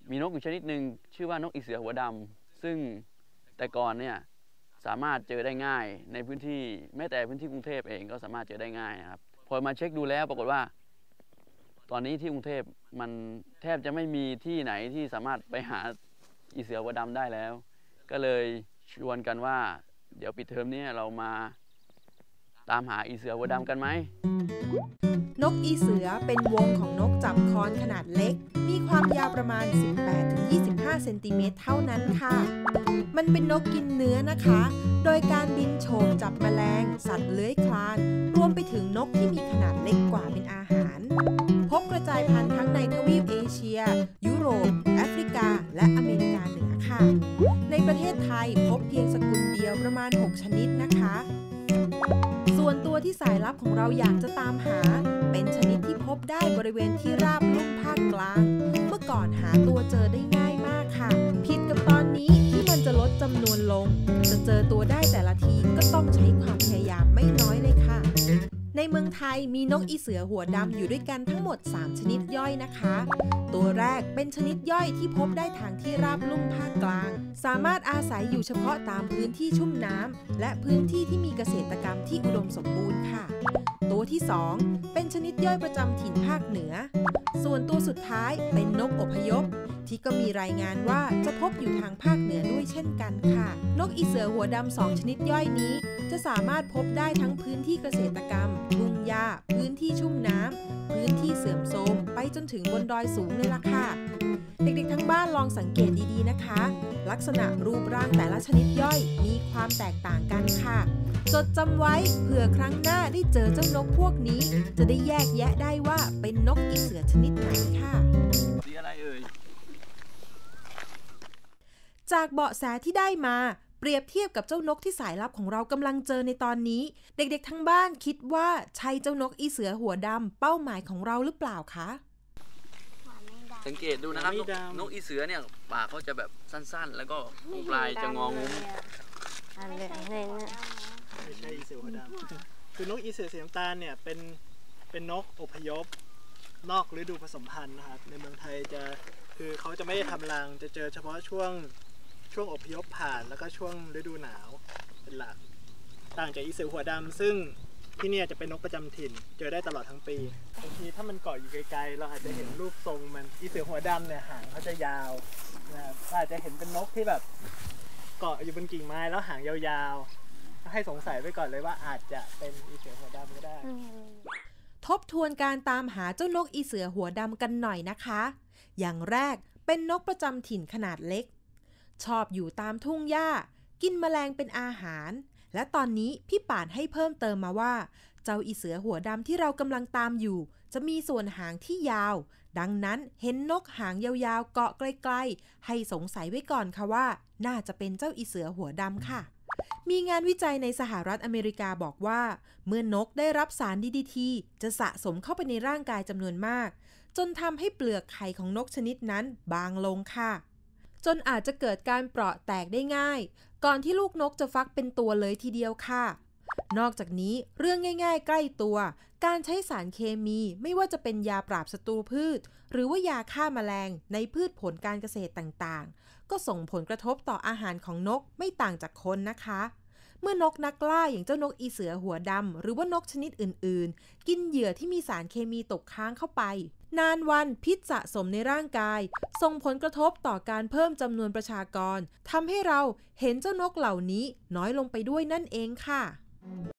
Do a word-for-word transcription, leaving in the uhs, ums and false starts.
มีนกอยู่ชนิดหนึ่งชื่อว่านกอีเสือหัวดำซึ่งแต่ก่อนเนี่ยสามารถเจอได้ง่ายในพื้นที่แม้แต่พื้นที่กรุงเทพเองก็สามารถเจอได้ง่ายนะครับพอมาเช็คดูแล้วปรากฏว่าตอนนี้ที่กรุงเทพมันแทบจะไม่มีที่ไหนที่สามารถไปหาอีเสือหัวดำได้แล้วก็เลยชวนกันว่าเดี๋ยวปิดเทอมนี้เรามาตามหาอีเสือหัวดำกันไหมนกอีเสือเป็นวงของนกจับคอนขนาดเล็กมีความยาวประมาณ สิบแปดถึงยี่สิบห้า เซนติเมตรเท่านั้นค่ะมันเป็นนกกินเนื้อนะคะโดยการบินโฉบจับแมลงสัตว์เลื้อยคลานรวมไปถึงนกที่มีขนาดเล็กกว่าเป็นอาหารพบกระจายพันธุ์ทั้งในทวีปเอเชียยุโรปแอฟริกาและอเมริกาเหนือค่ะในประเทศไทยพบเพียงสกุลเดียวประมาณหกชนิดนะคะส่วนตัวที่สายลับของเราอยากจะตามหาเป็นชนิดที่พบได้บริเวณที่ราบลุ่มภาคกลางเมื่อก่อนหาตัวเจอได้ง่ายมากค่ะผิดกับตอนนี้ที่มันจะลดจำนวนลงจะเจอตัวได้แต่ละทีก็ต้องใช้ความพยายามไม่น้อยเลยค่ะในเมืองไทยมีนกอีเสือหัวดำอยู่ด้วยกันทั้งหมดสามชนิดย่อยนะคะตัวแรกเป็นชนิดย่อยที่พบได้ทางที่ราบลุ่มภาคกลางสามารถอาศัยอยู่เฉพาะตามพื้นที่ชุ่มน้ำและพื้นที่ที่มีเกษตรกรรมที่อุดมสมบูรณ์ค่ะตัวที่สองเป็นชนิดย่อยประจำถิ่นภาคเหนือส่วนตัวสุดท้ายเป็นนกอพยพที่ก็มีรายงานว่าจะพบอยู่ทางภาคเหนือด้วยเช่นกันค่ะนกอีเสือหัวดำสองชนิดย่อยนี้จะสามารถพบได้ทั้งพื้นที่เกษตรกรรมทุ่งหญ้าพื้นที่ชุ่มน้ำพื้นที่เสื่อมโทรมไปจนถึงบนดอยสูงเลยล่ะค่ะเด็กๆทั้งบ้านลองสังเกตดีๆนะคะลักษณะรูปร่างแต่ละชนิดย่อยมีความแตกต่างกันค่ะจดจำไว้เผื่อครั้งหน้าได้เจอเจ้านกพวกนี้จะได้แยกแยะได้ว่าเป็นนกอีเสือชนิดไหนค่ะสีอะไรเอ่ยจากเบาะแสที่ได้มาเปรียบเทียบกับเจ้านกที่สายลับของเรากำลังเจอในตอนนี้เด็กๆทั้งบ้านคิดว่าใช่เจ้านกอีเสือหัวดำเป้าหมายของเราหรือเปล่าคะสังเกตดูนะครับนก, นกอีเสือเนี่ยปากเขาจะแบบสั้นๆแล้วก็ตรงปลายจะงองุ้มไม่ใช่อีเสือหัวดำคือนกอีเสือสีน้ำตาลเนี่ยเป็นเป็นนกอพยพนอกฤดูผสมพันธุ์นะครับในเมืองไทยจะคือเขาจะไม่ได้ทำรังจะเจอเฉพาะช่วงช่วงอพยพผ่านแล้วก็ช่วงฤดูหนาวเป็นหลักต่างจากอีเสือหัวดำซึ่งที่นี่จะเป็นนกประจำถิ่นเจอได้ตลอดทั้งปีบางทีถ้ามันเกาะอยู่ไกลๆเราอาจจะเห็นรูปทรงมันอีเสือหัวดำเนี่ยหางเขาจะยาวนะครับอาจจะเห็นเป็นนกที่แบบเกาะอยู่บนกิ่งไม้แล้วหางยาวๆให้สงสัยไว้ก่อนเลยว่าอาจจะเป็นอีเสือหัวดำก็ได้ทบทวนการตามหาเจ้านกอีเสือหัวดำกันหน่อยนะคะอย่างแรกเป็นนกประจำถิ่นขนาดเล็กชอบอยู่ตามทุ่งหญ้ากินแมลงเป็นอาหารและตอนนี้พี่ป่านให้เพิ่มเติมมาว่าเจ้าอีเสือหัวดำที่เรากำลังตามอยู่จะมีส่วนหางที่ยาวดังนั้นเห็นนกหางยาวๆเกาะไกลๆให้สงสัยไว้ก่อนค่ะว่าน่าจะเป็นเจ้าอีเสือหัวดำค่ะมีงานวิจัยในสหรัฐอเมริกาบอกว่าเมื่อนกได้รับสาร ดี ดี ที จะสะสมเข้าไปในร่างกายจำนวนมากจนทำให้เปลือกไข่ของนกชนิดนั้นบางลงค่ะจนอาจจะเกิดการเปราะแตกได้ง่ายก่อนที่ลูกนกจะฟักเป็นตัวเลยทีเดียวค่ะนอกจากนี้เรื่องง่ายๆใกล้ตัวการใช้สารเคมีไม่ว่าจะเป็นยาปราบศัตรูพืชหรือว่ายาฆ่าแมลงในพืชผลการเกษตรต่างๆก็ส่งผลกระทบต่ออาหารของนกไม่ต่างจากคนนะคะเมื่อนกนักล่าอย่างเจ้านกอีเสือหัวดำหรือว่านกชนิดอื่นๆกินเหยื่อที่มีสารเคมีตกค้างเข้าไปนานวันพิษสะสมในร่างกายส่งผลกระทบต่อการเพิ่มจำนวนประชากรทำให้เราเห็นเจ้านกเหล่านี้น้อยลงไปด้วยนั่นเองค่ะ